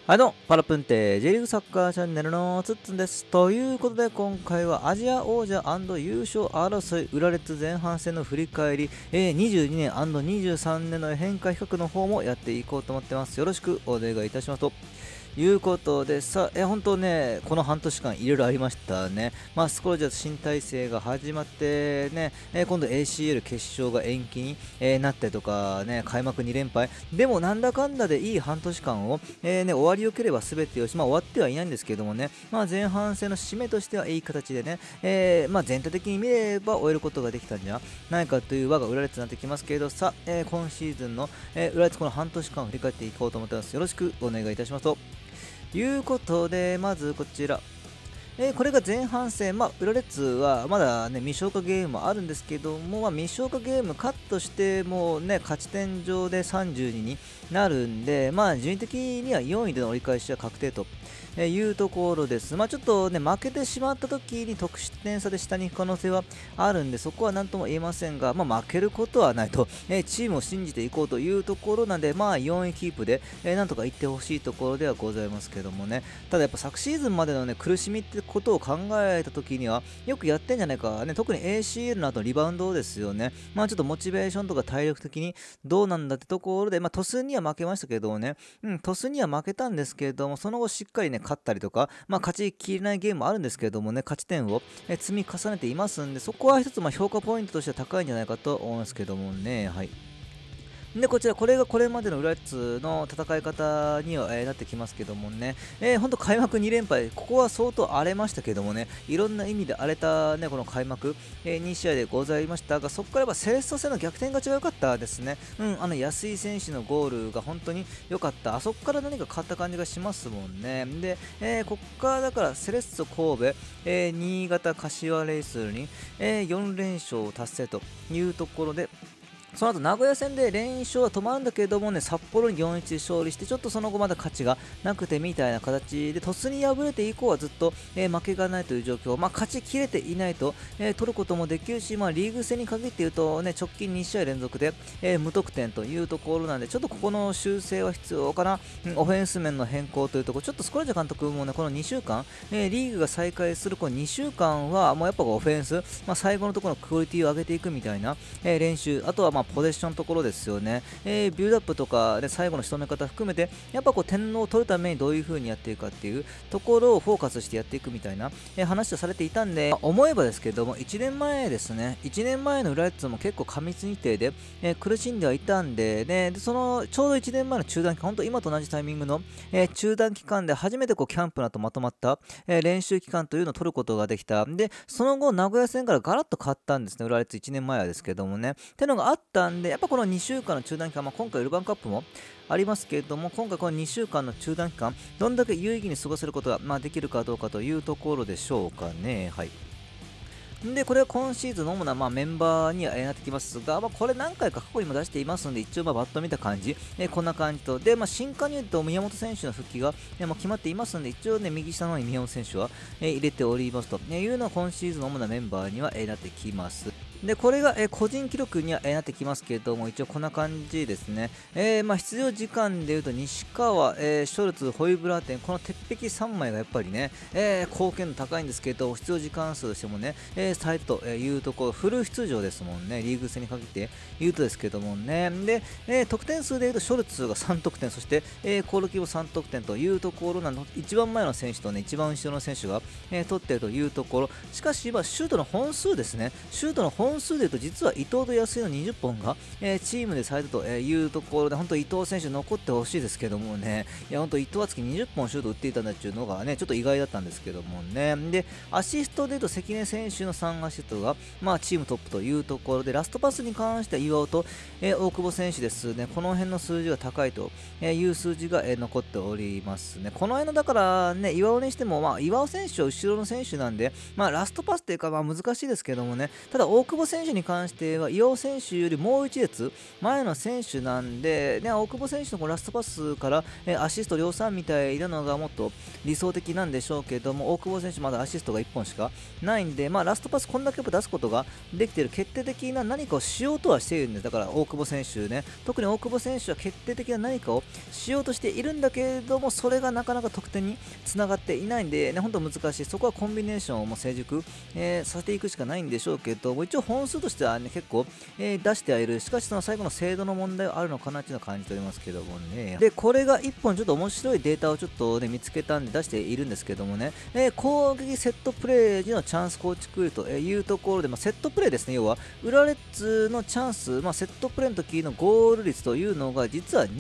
パラプンテ J リーグサッカーチャンネルのつっつんです。ということで今回はアジア王者&優勝争い裏列前半戦の振り返り、22年 &23 年の変化比較の方もやっていこうと思ってます。よろしくお願いいたしますと。いうことでさ、本当ね、この半年間いろいろありましたね。スコロジャー新体制が始まってね、今度 ACL 決勝が延期に、なってとかね、開幕2連敗。でもなんだかんだでいい半年間を、終わりよければ全てよし、終わってはいないんですけどもね、前半戦の締めとしてはいい形でね、全体的に見れば終えることができたんじゃないかという輪が裏列になってきますけどさ、今シーズンの、裏列この半年間を振り返っていこうと思ってます。よろしくお願いいたしますと。いうことで、まずこちら。これが前半戦、裏列はまだね、未消化ゲームもあるんですけども、未消化ゲームカットしてもね、勝ち点上で32になるんで、順位的には4位での折り返しは確定と。いうところです。ちょっとね、負けてしまった時に得失点差で下に行く可能性はあるんで、そこは何とも言えませんが、負けることはないと、チームを信じていこうというところなんで、4位キープで、なんとか行ってほしいところではございますけどもね。ただやっぱ昨シーズンまでのね、苦しみってことを考えた時には、よくやってんじゃないか、ね、特に ACL の後リバウンドですよね。ちょっとモチベーションとか体力的にどうなんだってところで、トスには負けましたけどもね、トスには負けたんですけれども、その後しっかりね、勝ったりとか、勝ちきれないゲームもあるんですけれどもね、勝ち点を積み重ねていますんで、そこは一つ評価ポイントとしては高いんじゃないかと思いますけどもね。はい。で、こちら、これがこれまでの裏列の戦い方には、なってきますけどもね、本当開幕2連敗、ここは相当荒れましたけどもね、いろんな意味で荒れたね、この開幕、2試合でございましたが、そこからやっぱセレッソ戦の逆転勝ちが良かったですね。安井選手のゴールが本当に良かった。あそこから何か変わった感じがしますもんね。で、ここからだからセレッソ神戸、新潟柏レイソルに、4連勝を達成というところで、その後名古屋戦で連勝は止まるんだけれどもね、札幌に4-1で勝利して、ちょっとその後まだ勝ちがなくてみたいな形で、鳥栖に敗れて以降はずっと、負けがないという状況、勝ちきれていないと、取ることもできるし、リーグ戦に限って言うと、直近2試合連続で、無得点というところなんで、ちょっとここの修正は必要かな、オフェンス面の変更というところ、ちょっとスコラジャ監督もね、この2週間、リーグが再開するこの2週間は、もうやっぱオフェンス、最後のところのクオリティを上げていくみたいな、練習、あとはポゼッションのところですよね、ビュードアップとかで最後の仕留め方含めて、やっぱ点を取るためにどういう風にやっていくかっていうところをフォーカスしてやっていくみたいな、話をされていたんで、思えばですけども、1年前ですね、1年前の裏列も結構過密日程で、苦しんではいたんで、ね、そのちょうど1年前の中断期間、本当今と同じタイミングの、中断期間で初めてキャンプなどまとまった、練習期間というのを取ることができた。で、その後、名古屋戦からガラッと変わったんですね、裏列1年前はですけどもね。ってのがあったんで、やっぱこの2週間の中断期間、今回ウルバンカップもありますけれども、今回この2週間の中断期間、どんだけ有意義に過ごせることが、できるかどうかというところでしょうかね。はい。で、これは今シーズンの主な、メンバーにはなってきますが、これ何回か過去にも出していますので、一応バッと見た感じ、こんな感じと、で、新加入と宮本選手の復帰が、もう決まっていますので、一応ね、右下の方に宮本選手は、入れておりますというのは今シーズンの主なメンバーには、なってきます。で、これが、個人記録には、なってきますけれども、一応こんな感じですね。出場時間でいうと、西川、ショルツ、ホイブラーテン、この鉄壁3枚がやっぱりね、貢献度高いんですけど、出場時間数としてもね、最多というところ、フル出場ですもんね、リーグ戦に限って言うとですけどもね。で、得点数でいうと、ショルツが3得点、そして、コールキーも3得点というところなの、一番前の選手とね、一番後ろの選手が、取っているというところ、しかし、シュートの本数ですね、シュートの本数でいうと、実は伊藤と安井の20本が、チームで最多というところで、本当、伊藤選手残ってほしいですけどもね、いや、本当、伊藤敦樹20本シュート打っていたんだっていうのがね、ちょっと意外だったんですけどもね。で、アシストでいうと、関根選手の3アシストが、チームトップというところで、ラストパスに関しては岩尾と、大久保選手ですね、この辺の数字が高いという数字が、残っておりますね。この辺のだからね、岩尾にしても、岩尾選手は後ろの選手なんで、ラストパスっていうか、難しいですけどもね、ただ大久保選手に関しては岩尾選手よりもう1列前の選手なんで、ね、大久保選手のこのラストパスからアシスト量産みたいなのがもっと理想的なんでしょうけども、大久保選手まだアシストが1本しかないんで、ラストパスこんだけ出すことができている、決定的な何かをしようとはしているんです。だから大久保選手ね、特に大久保選手は決定的な何かをしようとしているんだけれども、それがなかなか得点につながっていないんで、ね、本当難しい。そこはコンビネーションをもう成熟、させていくしかないんでしょうけども、一応本数としては、ね、結構、出してはいる。しかしその最後の精度の問題はあるのかなっていうのを感じておりますけどもね。で、これが1本ちょっと面白いデータをちょっと、ね、見つけたんで出しているんですけどもね、攻撃セットプレー時のチャンス構築というところで、セットプレーですね、要は浦レッズのチャンス、セットプレーの時のゴール率というのが実は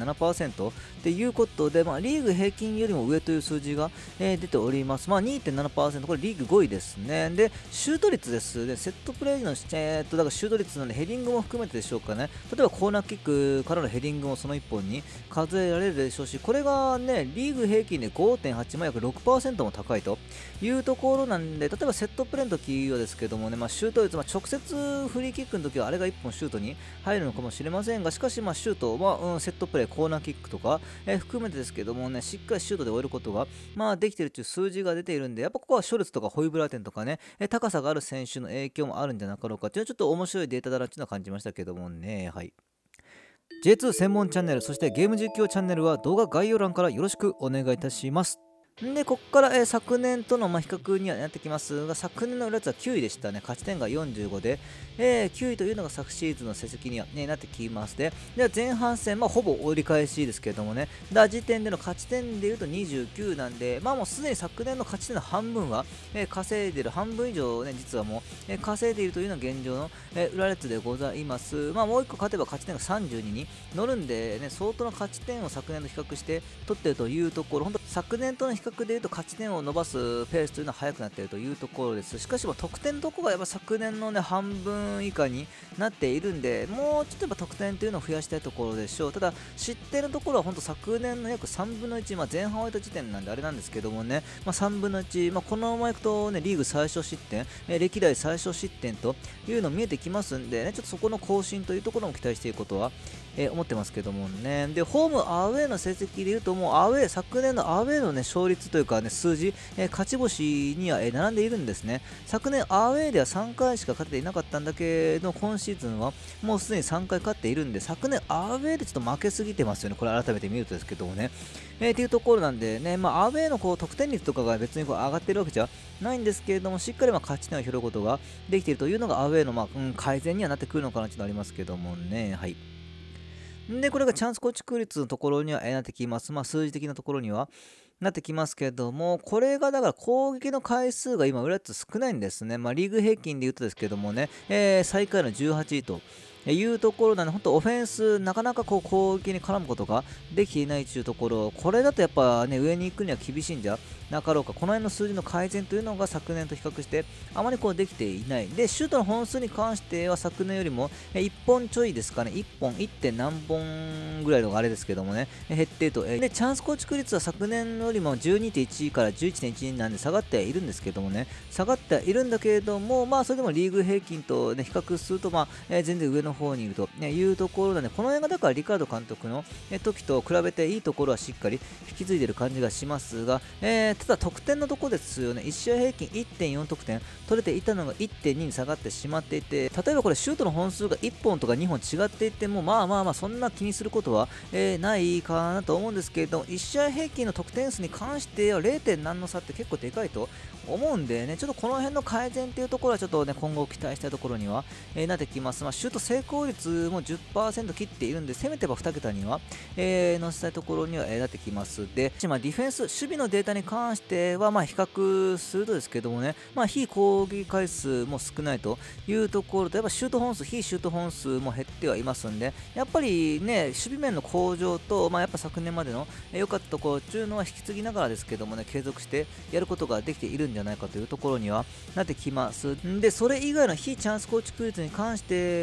2.7% っていうことで、リーグ平均よりも上という数字が、出ております。2.7%、これリーグ5位ですね。で、シュート率ですね、セットプレーの、だからシュート率なんでヘディングも含めてでしょうかね。例えばコーナーキックからのヘディングもその1本に数えられるでしょうし、これがね、リーグ平均で 5.8、約 6% も高いというところなんで、例えばセットプレーの時はですけどもね、シュート率、直接フリーキックの時はあれが1本シュートに入るのかもしれませんが、しかしシュートは、セットプレー、コーナーキックとか、含めてですけどもね、しっかりシュートで終えることが、できているという数字が出ているんで、やっぱここはショルツとかホイブラーテンとかね、高さがある選手の影響もあるんじゃなかろうかっていうのはちょっと面白いデータだなっていうのは感じましたけどもね。はい。J2 専門チャンネル、そしてゲーム実況チャンネルは動画概要欄からよろしくお願いいたします。で、ここから、昨年との、比較にはなってきますが、昨年の浦和は9位でしたね。勝ち点が45で、9位というのが昨シーズンの成績には、なってきます。では前半戦、ほぼ折り返しですけどもね、時点での勝ち点でいうと29なんで、もうすでに昨年の勝ち点の半分は、稼いでいる、半分以上ね、実はもう、稼いでいるというのが現状の、浦和レッズでございます。もう1個勝てば勝ち点が32に乗るんで、ね、相当な勝ち点を昨年と比較して取っているというところ、本当昨年との比較でいうと勝ち点を伸ばすペースというのは速くなっているというところです。しかし得点のところがやっぱ昨年の、半分以下になっているんで、もうちょっとやっぱ得点というのを増やしたいところでしょう。ただ失点のところは本当昨年の約3分の1、前半終えた時点なんであれなんですけどもね、3分の1、このままいくと、ね、リーグ最小失点、歴代最小失点というの見えてきますんで、ね、ちょっとそこの更新というところも期待していくことは思ってますけどもね。で、ホームアウェーの成績でいうと、もう昨年のアウェーの、勝率というか、数字、勝ち星には、並んでいるんですね。昨年アウェーでは3回しか勝てていなかったんだけど、今シーズンはもうすでに3回勝っているんで、昨年アウェーでちょっと負けすぎてますよね。これ改めて見るとですけどもね。っていうところなんでね、アウェーの得点率とかが別に上がってるわけじゃないんですけれども、しっかり勝ち点を拾うことができているというのがアウェーの、改善にはなってくるのかなというのはありますけどもね。はい。で、これがチャンス構築率のところにはなってきます。数字的なところにはなってきますけども、これがだから攻撃の回数が今、浦和レッズ少ないんですね。リーグ平均で言うとですけどもね、最下位の18位と。いうところなので、本当オフェンス、なかなか攻撃に絡むことができていないというところ、これだとやっぱね、上に行くには厳しいんじゃなかろうか。この辺の数字の改善というのが昨年と比較して、あまりできていない。で、シュートの本数に関しては昨年よりも1本ちょいですかね、1本、1. 点何本ぐらいのあれですけどもね、減っていると。で、チャンス構築率は昨年よりも 12.1 から 11.1 なんで下がってはいるんですけどもね、下がってはいるんだけれども、それでもリーグ平均と、ね、比較すると、全然上の方にいるというところなんで、この辺がだからリカルド監督の時と比べていいところはしっかり引き継いでいる感じがしますが、ただ得点のところですよね。1試合平均 1.4 得点取れていたのが 1.2 に下がってしまっていて、例えばこれシュートの本数が1本とか2本違っていても、そんな気にすることは、ないかなと思うんですけれども、1試合平均の得点数に関しては 0. 何の差って結構でかいと思うんでね、ちょっとこの辺の改善っていうところはちょっとね、今後期待したいところには、なってきます。シュート成功率も 10% 切っているんで、せめてば2桁には、乗せたいところには、なってきます。で、ディフェンス、守備のデータに関しては、比較するとですけどもね、非攻撃回数も少ないというところと、やっぱシュート本数、非シュート本数も減ってはいますんで、やっぱりね、守備面の向上と、やっぱ昨年までの良かったところっていうのは引き継ぎながらですけどもね、継続してやることができているんじゃないかというところにはなってきます。で、それ以外の非チャンス構築率に関しても、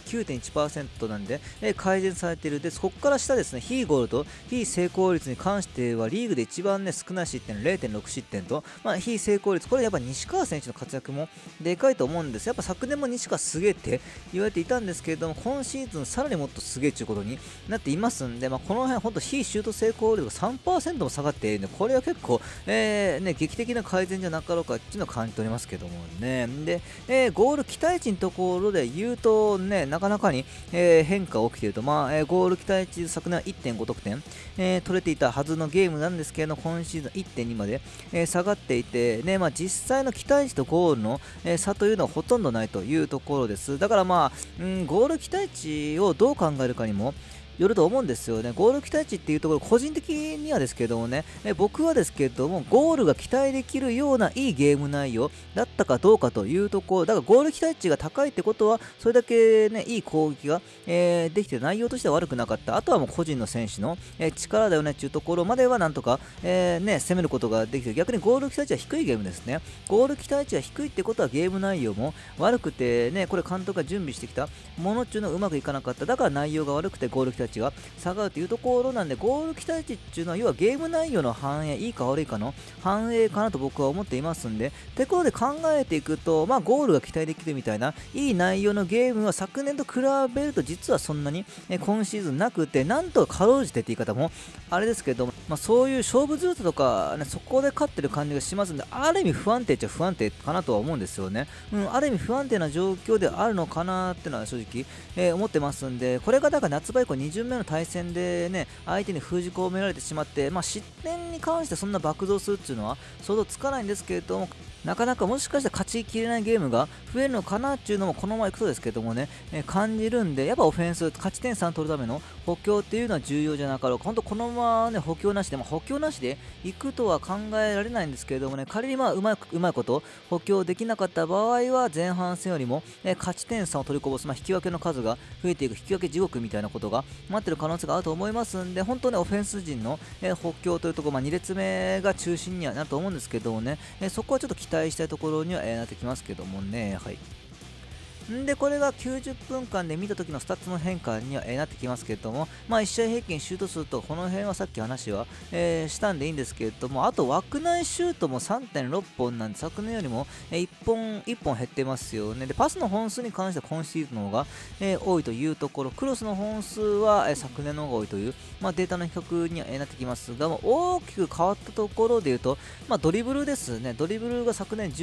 9.1% なんで、改善されている。で、そこから下ですね、非ゴールド、非成功率に関してはリーグで一番ね、少ない失点、0.6 失点と、非成功率、これやっぱ西川選手の活躍もでかいと思うんです。やっぱ昨年も西川すげえって言われていたんですけれども、今シーズンさらにもっとすげえということになっていますんで、この辺、本当、非シュート成功率が 3% も下がっているので、これは結構、劇的な改善じゃなかろうかっていうのを感じておりますけどもね。で、ゴール期待値のところで言うとね、なかなかに、変化が起きていると、ゴール期待値、昨年は 1.5 得点、取れていたはずのゲームなんですけれども、今シーズン 1.2 まで、下がっていて、ね、実際の期待値とゴールの、差というのはほとんどないというところです。だからゴール期待値をどう考えるかにもよると思うんですよね。ゴール期待値っていうところ、個人的にはですけどもね、僕はですけども、ゴールが期待できるようないいゲーム内容だったかどうかというところ、だからゴール期待値が高いってことは、それだけね、いい攻撃が、できて内容としては悪くなかった。あとはもう個人の選手の、力だよねっていうところまではなんとか、攻めることができて、逆にゴール期待値は低いゲームですね。ゴール期待値が低いってことはゲーム内容も悪くてね、これ監督が準備してきたものっていうのがうまくいかなかった。だから内容が悪くてゴール期待値が下がるというところなんで、ゴール期待値っていうのは要はゲーム内容の反映、いいか悪いかの反映かなと僕は思っていますんで、ってことで考えていくと、ゴールが期待できるみたいないい内容のゲームは昨年と比べると実はそんなに今シーズンなくて、なんとかろうじてって言い方もあれですけども、そういう勝負強さとか、ね、そこで勝ってる感じがしますんで、ある意味不安定っちゃ不安定かなとは思うんですよね。ある意味不安定な状況であるのかなっていうのは正直、思ってますんで、これがだから夏場以降2巡目の対戦でね、相手に封じ込められてしまって、失点に関してそんな爆増するっていうのは想像つかないんですけれども、なかなかもしかしたら勝ちきれないゲームが増えるのかなっていうのもこのままいくとですけどもね、感じるんで、やっぱオフェンス、勝ち点3取るための補強っていうのは重要じゃなかろうか。本当このままね、補強なしで、補強なしでいくとは考えられないんですけれどもね、仮にうまいこと補強できなかった場合は、前半戦よりも、勝ち点3を取りこぼす、引き分けの数が増えていく、引き分け地獄みたいなことが待ってる可能性があると思いますんで、本当ね、オフェンス陣の、補強というところ、2列目が中心にはなると思うんですけどもね、そこはちょっと期待したいところには、なってきますけどもね。はい。で、これが90分間で見た時のスタッツの変化には、なってきますけれども、1試合平均シュート数と、この辺はさっき話は、したんでいいんですけれども、あと枠内シュートも 3.6 本なんで、昨年よりも、1本減ってますよね。で、パスの本数に関しては今シーズンの方が、多いというところ、クロスの本数は、昨年の方が多いという、データの比較には、なってきますが、大きく変わったところでいうと、ドリブルですね。ドリブルが昨年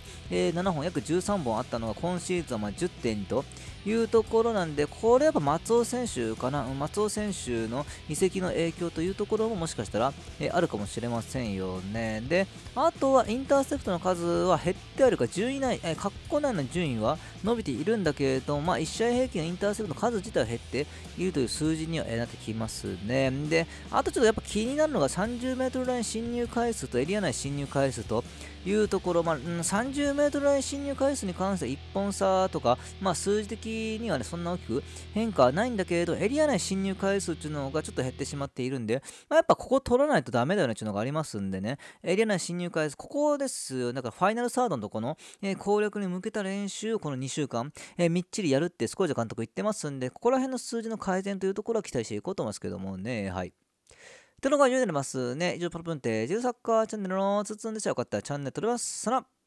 12.7 本、約13本あったのが、今シーズンは10点というところなんで、これやっぱ松尾選手かな、松尾選手の移籍の影響というところももしかしたら、あるかもしれませんよね。で、あとはインターセプトの数は減ってあるか、順位内、括弧内の順位は伸びているんだけれども、1試合平均のインターセプトの数自体は減っているという数字にはなってきますね。で、あとちょっとやっぱ気になるのが 30m ライン侵入回数とエリア内侵入回数というところ、30m ライン侵入回数に関しては1本差とか、数字的にはね、そんな大きく変化はないんだけれど、エリア内侵入回数っていうのがちょっと減ってしまっているんで、やっぱここ取らないとダメだよねっていうのがありますんでね、エリア内侵入回数、ここですよ。だからファイナルサードのとこの、攻略に向けた練習をこの2週間、みっちりやるってスコージャ監督言ってますんで、ここら辺の数字の改善というところは期待していこうと思いますけどもね、はい。というのが以上になりますね。以上、パルプンテージサッカーチャンネルのつつんでした。よかったらチャンネル登録ます。さら